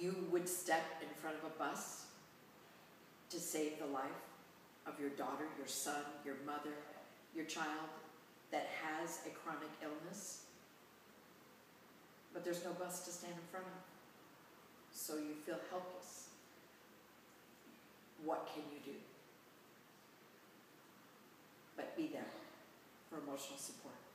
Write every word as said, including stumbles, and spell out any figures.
you would step in front of a bus to save the life of your daughter, your son, your mother, your child that has a chronic illness, but there's no bus to stand in front of, so you feel helpless. What can you do? But be there for emotional support.